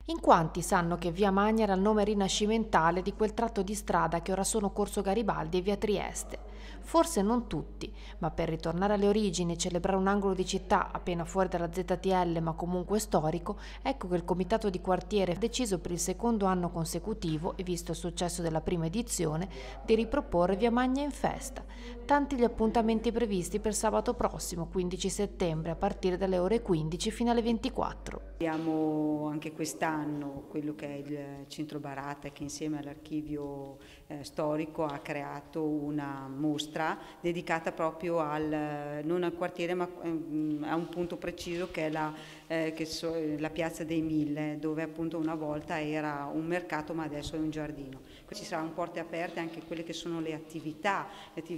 In quanti sanno che via Magna era il nome rinascimentale di quel tratto di strada che ora sono Corso Garibaldi e via Trieste. Forse non tutti, ma per ritornare alle origini e celebrare un angolo di città appena fuori dalla ZTL ma comunque storico, ecco che il comitato di quartiere ha deciso per il secondo anno consecutivo, e visto il successo della prima edizione, di riproporre via Magna in festa. Tanti gli appuntamenti previsti per sabato prossimo, 15 settembre, a partire dalle ore 15 fino alle 24. Abbiamo anche quest'anno quello che è il Centro Barata, che insieme all'archivio storico ha creato una mostra dedicata proprio non al quartiere ma a un punto preciso che è la Piazza dei Mille, dove appunto una volta era un mercato ma adesso è un giardino. Ci saranno porte aperte anche quelle che sono le attività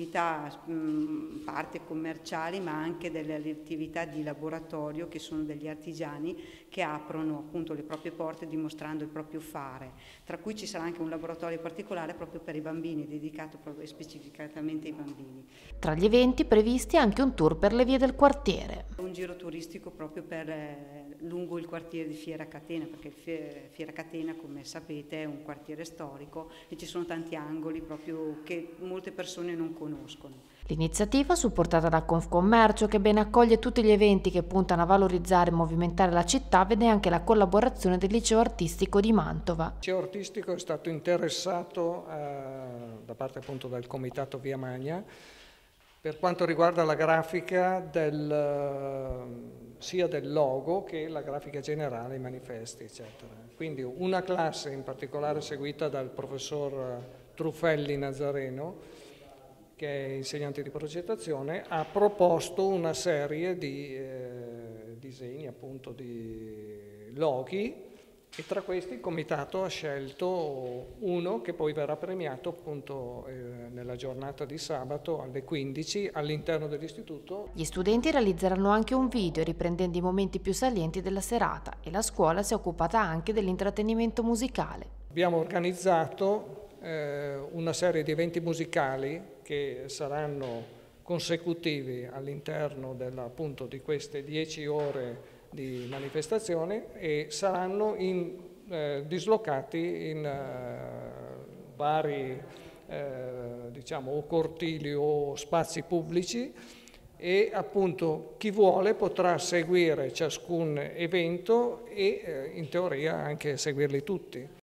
parte commerciali ma anche delle attività di laboratorio, che sono degli artigiani che aprono appunto le proprie porte dimostrando il proprio fare, tra cui ci sarà anche un laboratorio particolare proprio per i bambini, dedicato proprio specificatamente ai bambini. Tra gli eventi previsti anche un tour per le vie del quartiere. Un giro turistico proprio lungo il quartiere di Fiera Catena, perché Fiera Catena, come sapete, è un quartiere storico e ci sono tanti angoli proprio che molte persone non conoscono. L'iniziativa, supportata da Confcommercio, che ben accoglie tutti gli eventi che puntano a valorizzare e movimentare la città, vede anche la collaborazione del Liceo Artistico di Mantova. Il Liceo Artistico è stato interessato da parte appunto del Comitato Via Magna per quanto riguarda la grafica sia del logo che la grafica generale, i manifesti, eccetera. Quindi una classe in particolare seguita dal professor Truffelli Nazareno, che è insegnante di progettazione, ha proposto una serie di disegni, appunto di loghi, e tra questi il comitato ha scelto uno che poi verrà premiato appunto nella giornata di sabato alle 15 all'interno dell'istituto. Gli studenti realizzeranno anche un video riprendendo i momenti più salienti della serata, e la scuola si è occupata anche dell'intrattenimento musicale. Abbiamo organizzato una serie di eventi musicali che saranno consecutivi all'interno appunto di queste 10 ore di manifestazione e saranno dislocati in vari diciamo o cortili o spazi pubblici, e appunto chi vuole potrà seguire ciascun evento e in teoria anche seguirli tutti.